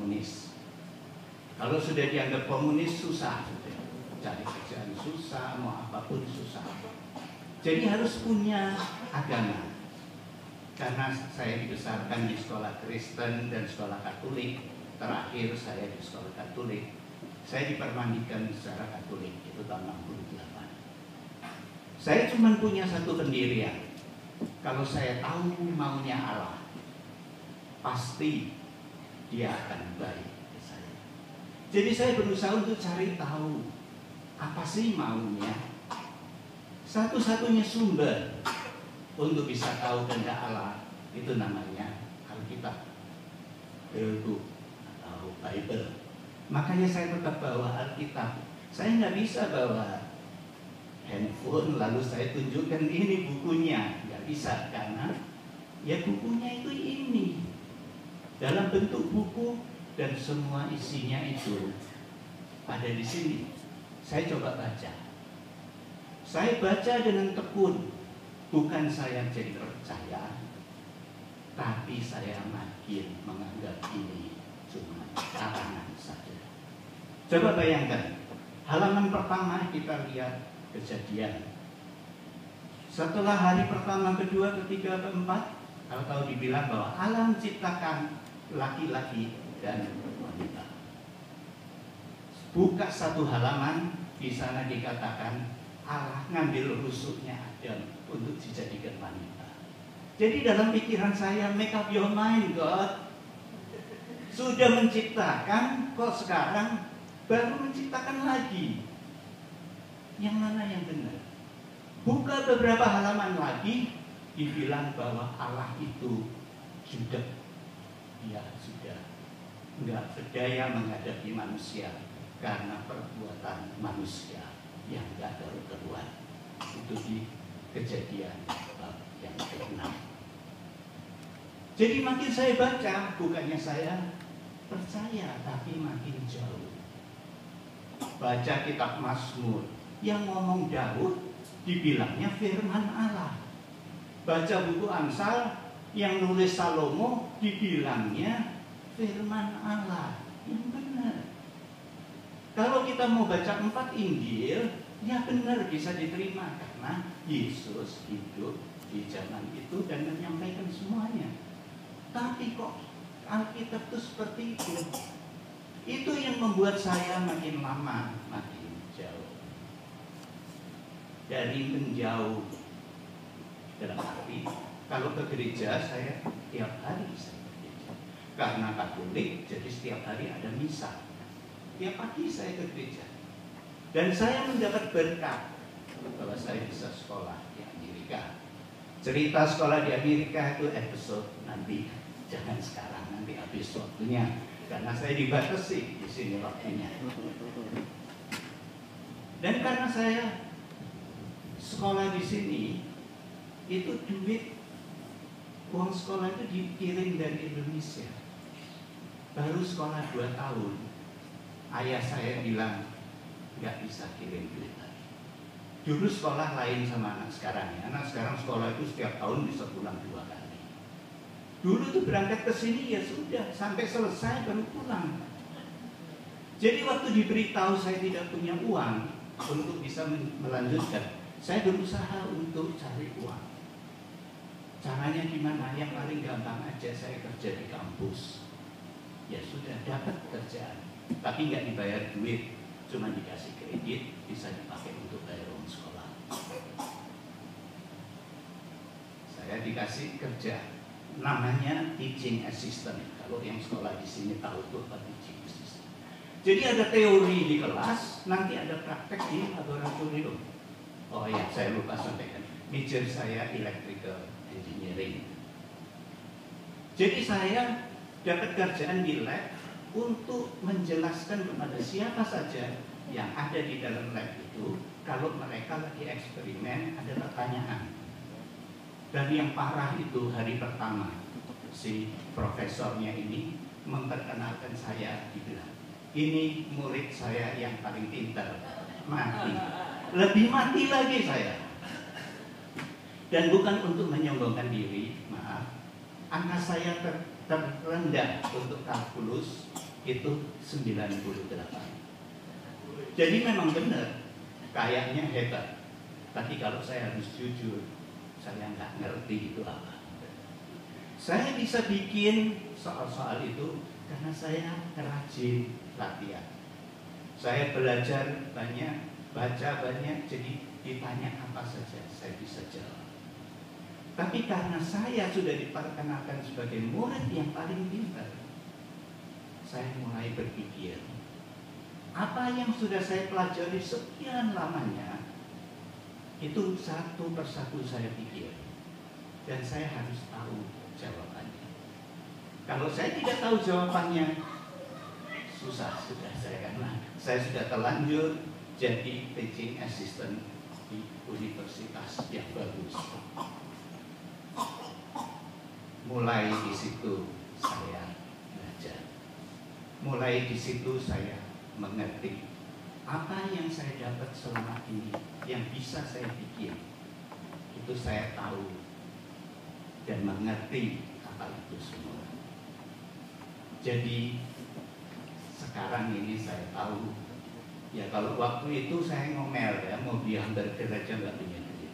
komunis. Kalau sudah dianggap komunis susah, sudah cari kerjaan susah, mau apapun susah. Jadi harus punya agama. Karena saya dibesarkan di sekolah Kristen dan sekolah Katolik, terakhir saya di sekolah Katolik, saya dipermandikan secara Katolik, itu tahun 68. Saya cuma punya satu pendirian, kalau saya tahu maunya Allah, pasti Dia akan baik ke saya. Jadi saya berusaha untuk cari tahu, apa sih maunya. Satu-satunya sumber untuk bisa tahu kehendak Allah itu namanya Alkitab, buku atau Bible. Makanya saya tetap bawa Alkitab. Saya nggak bisa bawa handphone lalu saya tunjukkan ini bukunya, nggak bisa, karena ya bukunya itu ini dalam bentuk buku dan semua isinya itu ada di sini. Saya coba baca. Saya baca dengan tekun. Bukan saya jadi percaya, tapi saya makin menganggap ini cuma karangan saja. Coba bayangkan, halaman pertama kita lihat Kejadian. Setelah hari pertama, kedua, ketiga, keempat, kalau tahu dibilang bahwa Allah menciptakan laki-laki dan wanita. Buka satu halaman, di sana dikatakan Allah ngambil rusuknya Adam untuk dijadikan wanita. Jadi dalam pikiran saya, make up your mind, God. Sudah menciptakan, kok sekarang baru menciptakan lagi. Yang mana yang benar? Buka beberapa halaman lagi, dibilang bahwa Allah itu sudah nggak berdaya menghadapi manusia karena perbuatan manusia yang nggak karu-karuan. Itu di Kejadian bab yang ke-6. Jadi makin saya baca, bukannya saya percaya, tapi makin jauh. Baca kitab Mazmur yang ngomong Daud, dibilangnya firman Allah. Baca buku Amsal yang nulis Salomo, dibilangnya firman Allah. Yang benar. Kalau kita mau baca 4 Injil, ya benar, bisa diterima karena Yesus hidup di zaman itu dan menyampaikan semuanya. Tapi kok Alkitab itu seperti itu? Itu yang membuat saya makin lama makin jauh. Dari menjauh dalam arti, kalau ke gereja saya tiap hari saya ke gereja. Karena Katolik, jadi setiap hari ada misa. Tiap pagi saya ke gereja. Dan saya mendapat berkat bahwa saya bisa sekolah di Amerika. Cerita sekolah di Amerika itu episode nanti, jangan sekarang, nanti habis waktunya. Karena saya dibatasi di sini waktunya. Dan karena saya sekolah di sini, itu duit uang sekolah itu dikirim dari Indonesia. Baru sekolah 2 tahun, ayah saya bilang nggak bisa kirim duit lagi. Dulu sekolah lain sama anak sekarang ya. Anak sekarang sekolah itu setiap tahun bisa pulang 2 kali. Dulu tuh berangkat ke sini ya sudah sampai selesai baru pulang. Jadi waktu diberitahu saya tidak punya uang untuk bisa melanjutkan, saya berusaha untuk cari uang. Caranya gimana? Yang paling gampang aja, saya kerja di kampus. Ya sudah, dapat kerjaan, tapi nggak dibayar duit, cuma dikasih kredit, bisa dipakai untuk bayar uang sekolah. Saya dikasih kerja, namanya teaching assistant. Kalau yang sekolah di sini tahu tuh apa teaching assistant. Jadi ada teori di kelas, nanti ada praktek di laboratorium. Oh ya, saya lupa sampaikan. Major saya electrical engineering. Jadi saya dapat kerjaan di lab untuk menjelaskan kepada siapa saja yang ada di dalam lab itu, kalau mereka lagi eksperimen ada pertanyaan. Dan yang parah itu hari pertama, si profesornya ini memperkenalkan saya, dibilang, ini murid saya yang paling pintar, mati. Lebih mati lagi saya. Dan bukan untuk menyombongkan diri, maaf, angka saya terendah untuk kalkulus itu 98. Jadi memang benar, kayaknya hebat. Tapi kalau saya harus jujur, saya nggak ngerti itu apa. Saya bisa bikin soal-soal itu karena saya rajin latihan. Saya belajar banyak, baca banyak, jadi ditanya apa saja saya bisa jawab. Tapi karena saya sudah diperkenalkan sebagai murid yang paling pintar, saya mulai berpikir, apa yang sudah saya pelajari sekian lamanya, itu satu persatu saya pikir, dan saya harus tahu jawabannya. Kalau saya tidak tahu jawabannya, susah sudah saya, karena saya sudah terlanjur jadi teaching assistant di universitas yang bagus. Mulai di situ saya belajar, mulai di situ saya mengerti apa yang saya dapat selama ini, yang bisa saya bikin, itu saya tahu dan mengerti apa itu semua. Jadi sekarang ini saya tahu, ya kalau waktu itu saya ngomel ya, mau di hamburger aja nggak punya duit.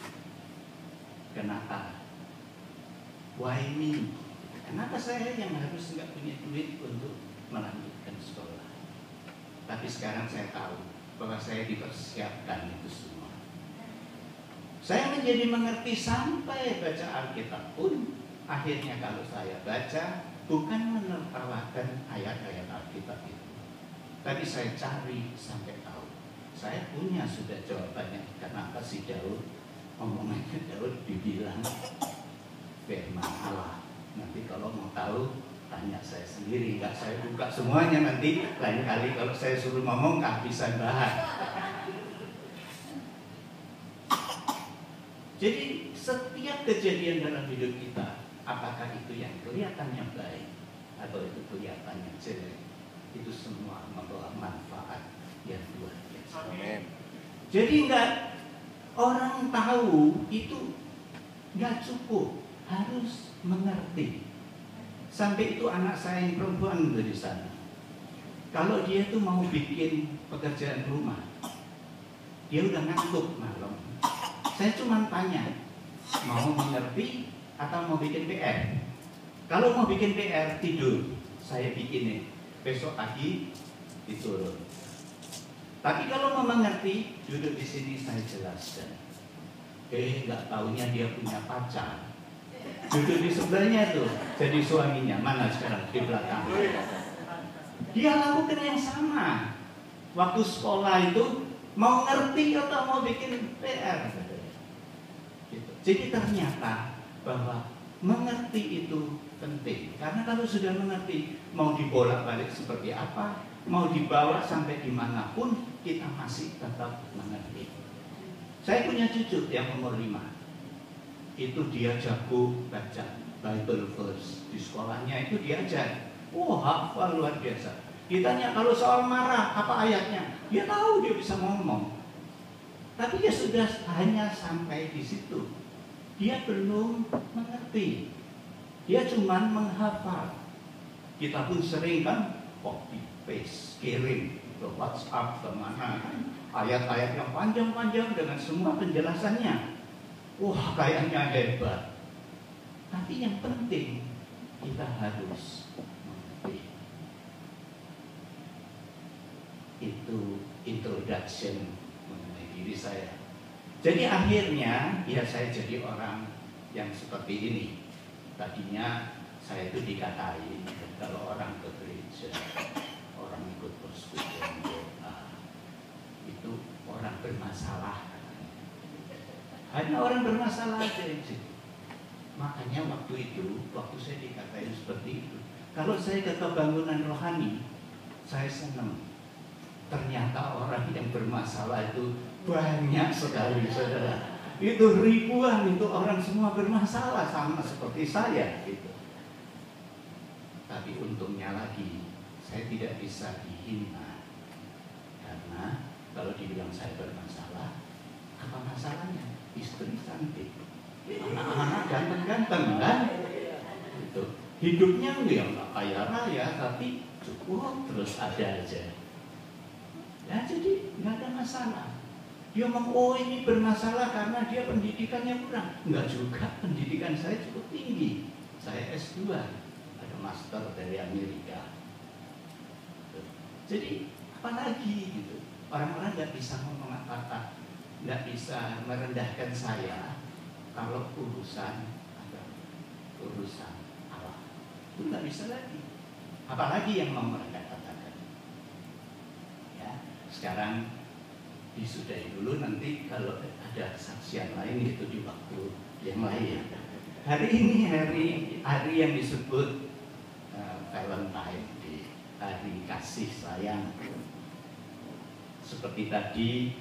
Kenapa? Why me? Kenapa saya yang harus nggak punya duit untuk melanjutkan sekolah? Tapi sekarang saya tahu bahwa saya dipersiapkan itu semua. Saya menjadi mengerti sampai baca Alkitab pun, akhirnya kalau saya baca, bukan menertawakan ayat-ayat Alkitab itu, tapi saya cari sampai tahu. Saya punya sudah jawabannya. Kenapa si Daud, omongannya Daud dibilang firman Allah. Nanti kalau mau tahu, tanya saya sendiri, nggak saya buka semuanya, nanti lain kali kalau saya suruh ngomong kehabisan bahan. Jadi setiap kejadian dalam hidup kita, apakah itu yang kelihatannya baik atau itu kelihatannya jelek, itu semua membawa manfaat yang luar biasa. Amin. Jadi nggak, orang tahu itu nggak cukup, harus mengerti. Sampai itu anak saya yang perempuan dari sana, kalau dia tuh mau bikin pekerjaan rumah, dia udah ngantuk malam, saya cuma tanya, mau mengerti atau mau bikin PR? Kalau mau bikin PR, tidur, saya bikinin, besok pagi diturun. Tapi kalau mau mengerti, duduk di sini saya jelaskan. Nggak taunya dia punya pacar, duduk di sebelahnya tuh, jadi suaminya. Mana sekarang? Di belakang. Dia lakukan yang sama. Waktu sekolah itu mau ngerti atau mau bikin PR. Gitu. Jadi ternyata bahwa mengerti itu penting. Karena kalau sudah mengerti, mau dibolak-balik seperti apa, mau dibawa sampai dimanapun, kita masih tetap mengerti. Saya punya cucu yang umur 5. Itu dia jago baca Bible verse di sekolahnya, itu diajar. Hafal luar biasa. Ditanya kalau soal marah apa ayatnya, dia tahu, dia bisa ngomong. Tapi dia sudah hanya sampai di situ. Dia belum mengerti. Dia cuma menghafal. Kita pun sering kan copy paste, kirim ke WhatsApp kemana, ayat-ayat yang panjang-panjang dengan semua penjelasannya. Wah, kayaknya hebat. Tapi yang penting kita harus mengerti. Itu introduction mengenai diri saya. Jadi akhirnya ya saya jadi orang yang seperti ini. Tadinya saya itu dikatain kalau orang ke gereja, orang ikut persekutuan doa, itu orang bermasalah. Hanya orang bermasalah aja yang situ. Makanya waktu itu, waktu saya dikatain seperti itu, kalau saya ke kebangunan rohani, saya senang. Ternyata orang yang bermasalah itu banyak sekali, saudara. Itu ribuan, itu orang semua bermasalah sama seperti saya gitu. Tapi untungnya lagi, saya tidak bisa dihina. Karena kalau dibilang saya bermasalah, apa masalahnya? Istri cantik, anak-anak ganteng-ganteng kan? Gitu. hidupnya ya nggak kaya raya, tapi cukup terus ada aja. Ya jadi nggak ada masalah. Dia ngomong, oh ini bermasalah karena dia pendidikannya kurang. Enggak juga, pendidikan saya cukup tinggi. Saya S2, ada master dari Amerika. Jadi apalagi gitu. Orang-orang nggak bisa ngomong apa-apa, nggak bisa merendahkan saya kalau urusan Allah. Itu nggak bisa lagi. Apalagi yang mau mereka katakan. Ya, sekarang disudahi dulu, nanti kalau ada kesaksian lain itu di waktu yang lain. Hari ini hari yang disebut Valentine, di hari kasih sayang. Seperti tadi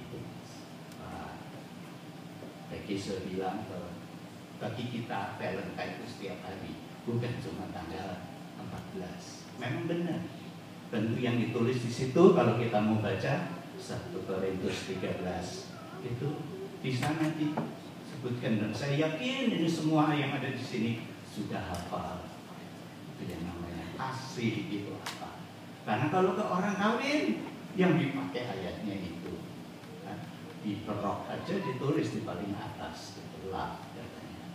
Becky sudah bilang bahwa bagi kita Valentine itu setiap hari, bukan cuma tanggal 14. Memang benar. Tentu yang ditulis di situ kalau kita mau baca 1 Korintus 13 itu di sana disebutkan, dan saya yakin ini semua yang ada di sini sudah hafal. Itu yang namanya kasih itu apa? Karena kalau ke orang kawin yang dipakai ayatnya itu di perok aja ditulis di paling atas, itu love katanya.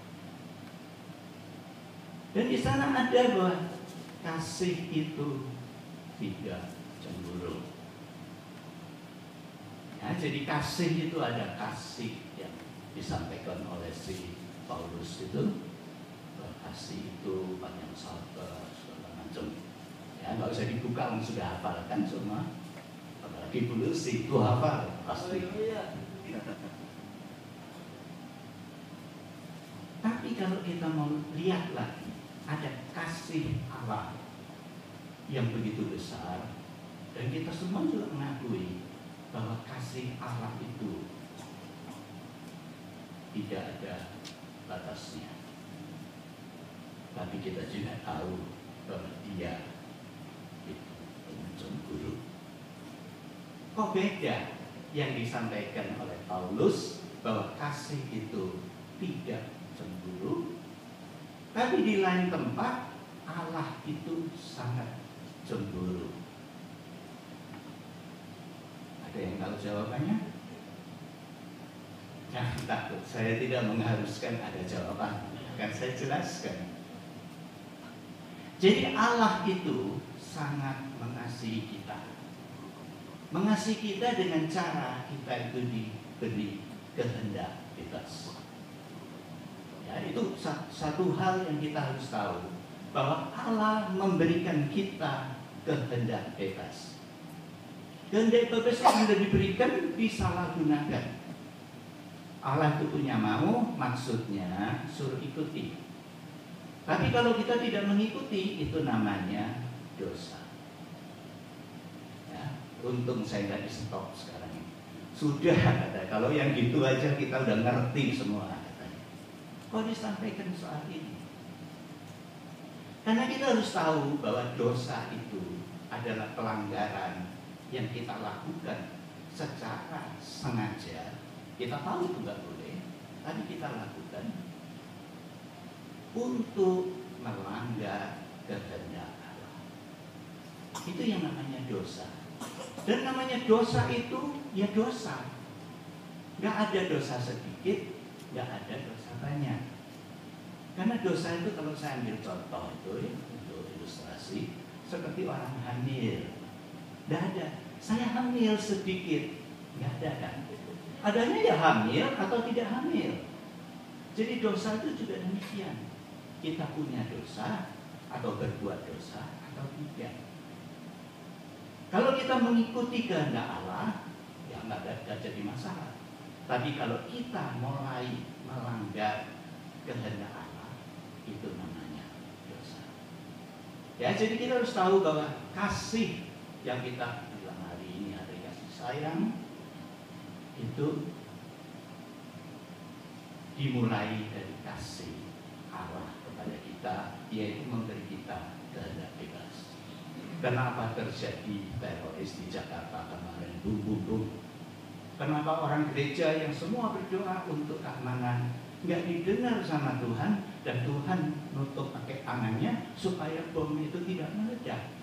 Dan di sana ada bahwa kasih itu tidak cemburu. Ya, jadi kasih itu ada kasih yang disampaikan oleh si Paulus itu. Kasih itu panjang sabar, segala macam. Ya, nggak usah dibuka, orang sudah hafal kan semua. Apalagi Paulus itu hafal pasti. Tapi kalau kita mau lihat lagi, ada kasih Allah yang begitu besar, dan kita semua juga mengakui bahwa kasih Allah itu tidak ada batasnya. Tapi kita juga tahu bahwa Dia itu cemburu. Kok beda yang disampaikan oleh Paulus bahwa kasih itu tidak cemburu, tapi di lain tempat Allah itu sangat cemburu. Ada yang tahu jawabannya? Jangan takut, saya tidak mengharuskan ada jawaban, akan saya jelaskan. Jadi Allah itu sangat mengasihi kita. Mengasihi kita dengan cara kita itu diberi kehendak bebas. Ya, itu satu hal yang kita harus tahu, bahwa Allah memberikan kita kehendak bebas. Kehendak bebas yang sudah diberikan disalahgunakan. Allah itu punya mau, maksudnya suruh ikuti. Tapi kalau kita tidak mengikuti, itu namanya dosa. Ya, untung saya nggak di stop sekarang ini. Sudah kata, kalau yang gitu aja kita udah ngerti semua katanya. Kok disampaikan soal ini? Karena kita harus tahu bahwa dosa itu adalah pelanggaran yang kita lakukan secara sengaja. Kita tahu itu nggak boleh, tapi kita lakukan untuk melanggar kehendak Allah. Itu yang namanya dosa. Dan namanya dosa itu ya dosa. Gak ada dosa sedikit, gak ada dosa banyak. Karena dosa itu, kalau saya ambil contoh itu ya, untuk ilustrasi, seperti orang hamil. Gak ada. Saya hamil sedikit, gak ada kan? Adanya ya hamil atau tidak hamil. Jadi dosa itu juga demikian. Kita punya dosa atau berbuat dosa atau tidak. Kalau kita mengikuti kehendak Allah, ya nggak jadi masalah. Tapi kalau kita mulai melanggar kehendak Allah, itu namanya dosa. Ya, jadi kita harus tahu bahwa kasih yang kita bilang hari ini, hari kasih sayang, itu dimulai dari kasih Allah kepada kita, yaitu memberi kita kehendak bebas. Kenapa terjadi teroris di Jakarta kemarin? Bum. Kenapa orang gereja yang semua berdoa untuk keamanan nggak didengar sama Tuhan, dan Tuhan nutup pakai tangannya supaya bom itu tidak meledak.